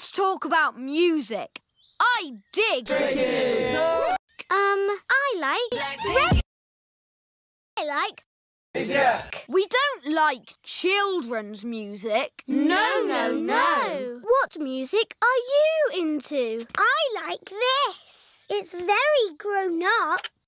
Let's talk about music. I dig music. I like... I like... Yes. We don't like children's music. No. What music are you into? I like this. It's very grown up.